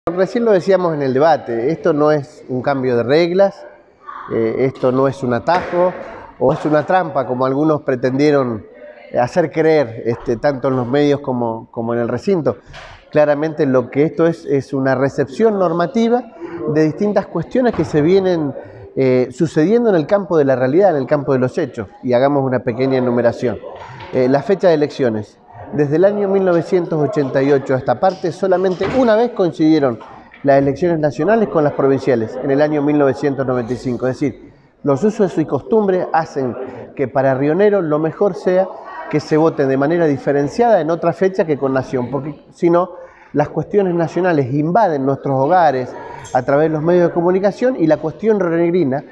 Recién lo decíamos en el debate, esto no es un cambio de reglas, esto no es un atajo o es una trampa como algunos pretendieron hacer creer, tanto en los medios como en el recinto. Claramente lo que esto es una recepción normativa de distintas cuestiones que se vienen sucediendo en el campo de la realidad, en el campo de los hechos, y hagamos una pequeña enumeración. La fecha de elecciones. Desde el año 1988 a esta parte, solamente una vez coincidieron las elecciones nacionales con las provinciales, en el año 1995. Es decir, los usos y costumbres hacen que para Río Negro lo mejor sea que se vote de manera diferenciada en otra fecha que con Nación, porque si no, las cuestiones nacionales invaden nuestros hogares a través de los medios de comunicación y la cuestión rionegrina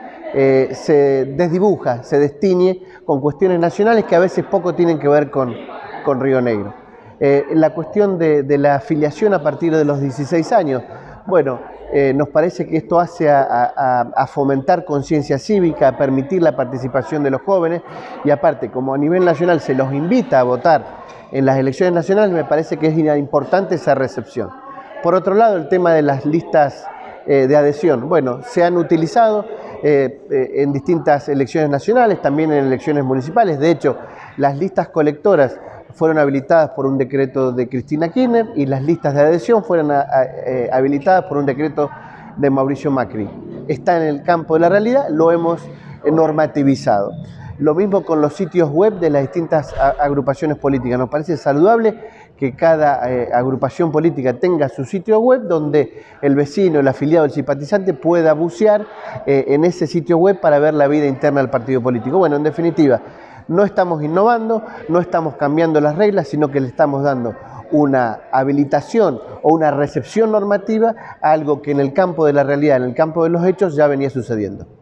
se desdibuja, se destiñe con cuestiones nacionales que a veces poco tienen que ver con Río Negro. La cuestión de la afiliación a partir de los 16 años, bueno, nos parece que esto hace a fomentar conciencia cívica, a permitir la participación de los jóvenes y aparte, como a nivel nacional se los invita a votar en las elecciones nacionales, me parece que es importante esa recepción. Por otro lado, el tema de las listas de adhesión, bueno, se han utilizado en distintas elecciones nacionales, también en elecciones municipales. De hecho, las listas colectoras fueron habilitadas por un decreto de Cristina Kirchner y las listas de adhesión fueron habilitadas por un decreto de Mauricio Macri. Está en el campo de la realidad, lo hemos normativizado. Lo mismo con los sitios web de las distintas agrupaciones políticas. Nos parece saludable que cada agrupación política tenga su sitio web donde el vecino, el afiliado, el simpatizante pueda bucear en ese sitio web para ver la vida interna del partido político. Bueno, en definitiva, no estamos innovando, no estamos cambiando las reglas, sino que le estamos dando una habilitación o una recepción normativa a algo que en el campo de la realidad, en el campo de los hechos, ya venía sucediendo.